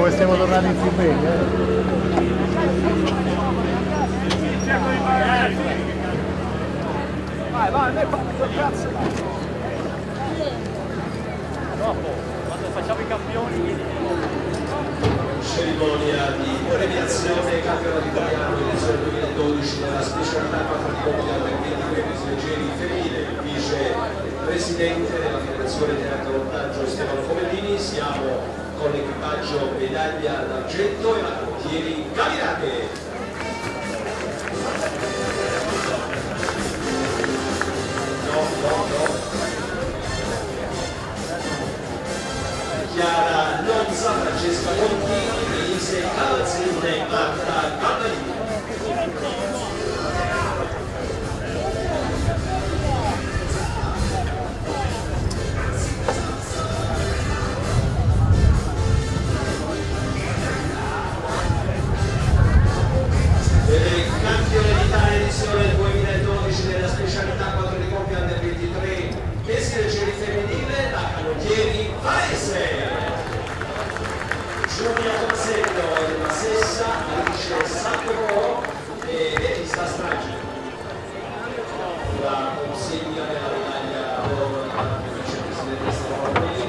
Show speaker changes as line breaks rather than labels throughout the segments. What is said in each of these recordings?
come stiamo tornando in Furbeglia.
Vai, vai, noi cazzo. Dopo, quando facciamo i campioni.
Cerimonia di premiazione campionato italiano edizione 2012 della specialità 4 di coppia per 23 pesi leggeri femminile, vicepresidente della Federazione Teatro Montaggio Stefano Comellini. Siamo con l'equipaggio medaglia d'argento e la canottieri Gavirate. No. Chiara Lonza, Francesca Montini, Elise Calzini e Marta Caldalini. Campione d'Italia edizione 2012 della specialità 4 di coppia under 23 pesi leggeri femminile, la canottieri Varese. Giulia Pozzetto della Sessa, Alice Sacco e Elisa Stragi. La consegna della medaglia d'oro alla vicepresidente Stefano Comellini.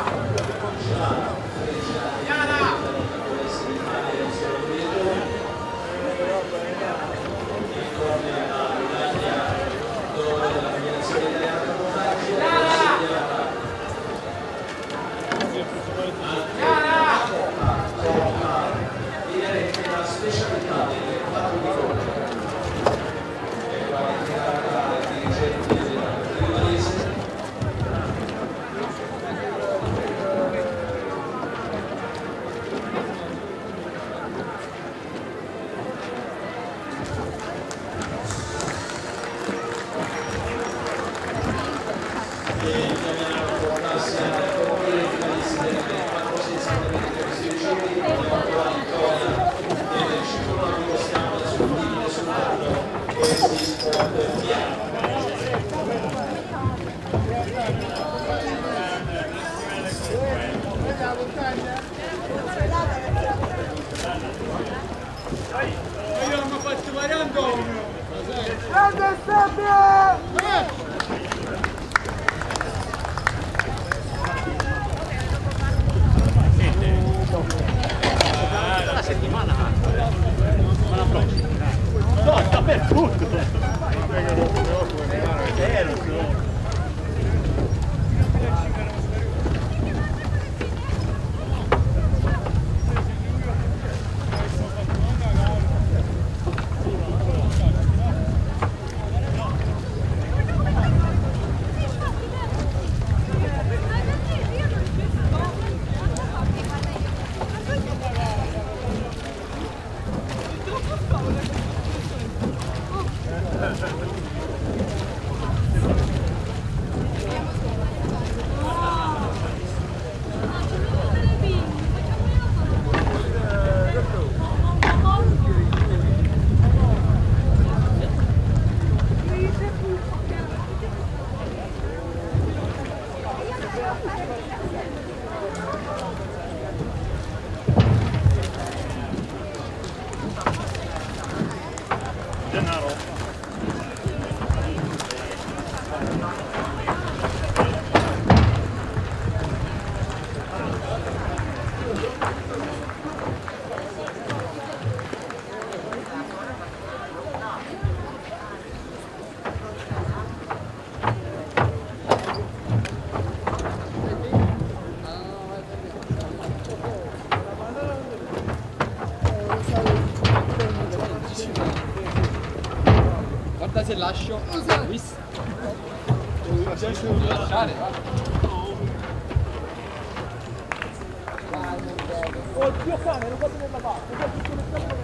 La settimana prossima. No, sta per tutto.
Guarda se lascio. Lasciare.
Oddio cane, non vado nella parte.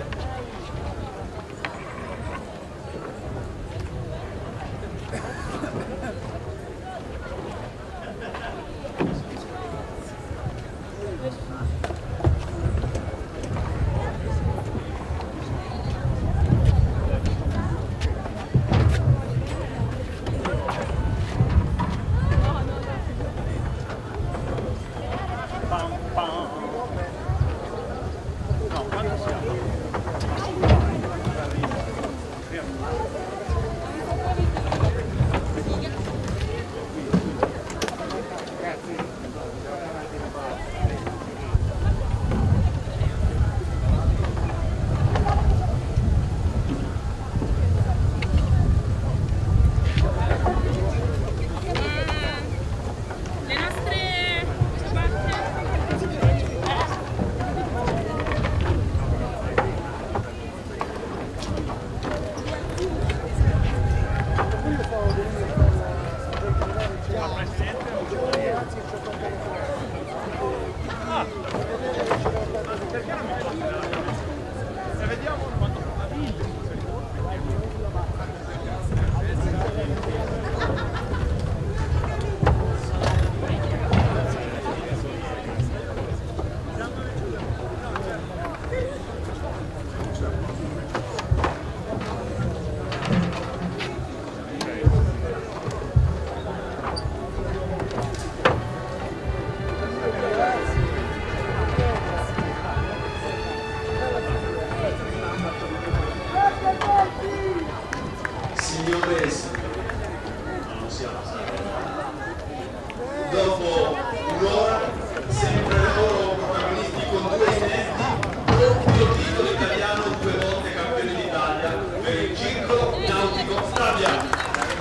dopo un'ora, sempre loro protagonisti con 2 inediti, doppio titolo italiano, 2 volte campione d'Italia per il Circolo Nautico Stabia.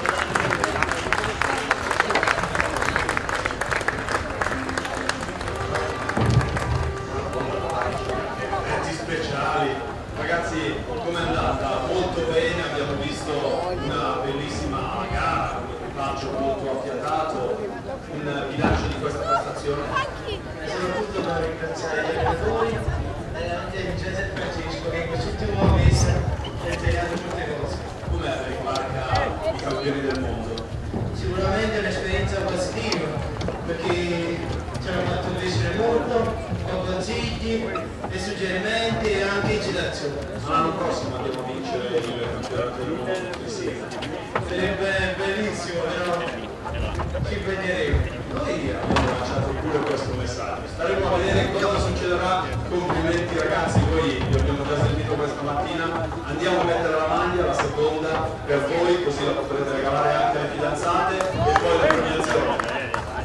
Speciali. Ragazzi, com'è andata? Molto bene, abbiamo visto una bellissima gara, un equipaggio molto affiatato, un bilancio di questa prestazione.
Soprattutto da ringraziare gli allenatori e anche Giuseppe Francesco che in quest'ultimo mese ha insegnato molte cose.
Com'è la rimarca i campioni del mondo?
Sicuramente è un'esperienza positiva perché ci hanno fatto crescere molto con consigli e suggerimenti e anche incitazioni.
L'anno prossimo andiamo a vincere il campionato del mondo insieme.
Sarebbe bellissimo, però ci vedremo.
Noi abbiamo lanciato pure questo messaggio. Staremo a vedere cosa succederà. Complimenti ragazzi, voi vi abbiamo già sentito questa mattina. Andiamo a mettere la maglia, la seconda, per voi, così la potrete regalare anche alle fidanzate e poi la premiazione.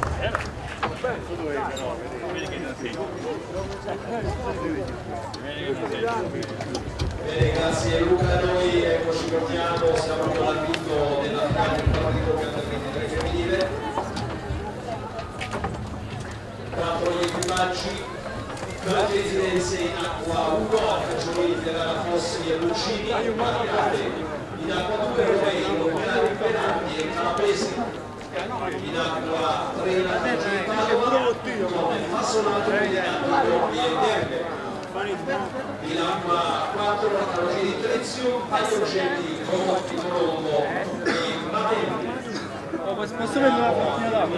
Bene, grazie Luca, noi eccoci partiamo, siamo all'avvito della finale del partito per 23 femminile. 4 gli equipaggi, Croce Residenze in acqua 1, Cagiolini, Ferrara, Fossi e Lucini, Marcate, in acqua 2 Roveino, Milano, Penaldi e Calabresi, in acqua 3 la Cagiolini Padova, con Fassonato, Milano, e Derbe. In acqua 4 la Carogini di Trezio, Pagliocelli, Comotti, Colombo e Matenti.
Posso prendere una partita da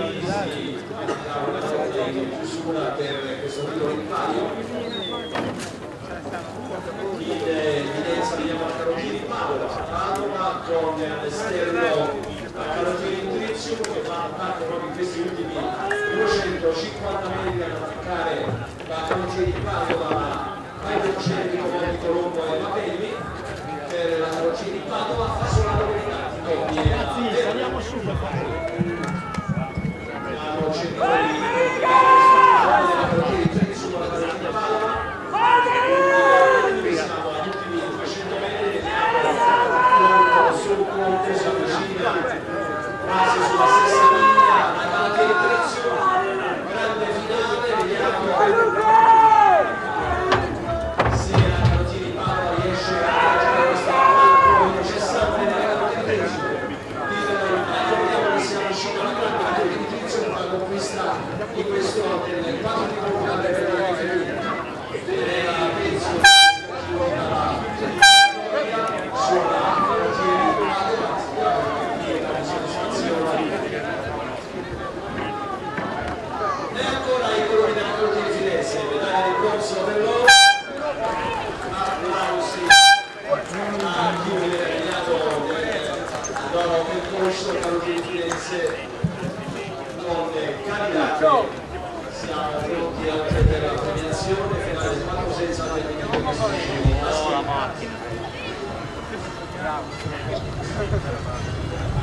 per questo titolo in palio. In evidenza vediamo la Carogini di Padova con all'esterno la Carogini di Trezio che fa parte proprio in questi ultimi 250 metri ad attaccare la Carogini di Padova. Pagliocelli, Comotti, Colombo e Matenti. Per la Carogini di Padova fa solo la verità.
Ragazzi, saliamo su per fare.
Abbiamo cercato di sulla Carogini di Padova. Siamo agli ultimi 200 metri, sul conto si avvicina quasi sulla stessa linea, la Carogini di Trezio, grande finale, vediamo se la Carogini di Padova riesce a raggiungere questo punto necessario della Carogini di Trezio. Vediamo che siamo vicini alla grande Carogini di Trezio, una conquista di questo del 4 di mondiale per la femminile. E ancora i colori della Croce di Firenze, medaglia di bronzo per loro, applausi a chi viene regnato loro percorso Croce di Firenze con candidati. Siamo pronti anche per la premiazione finale del fatto senza terminare questo scemo.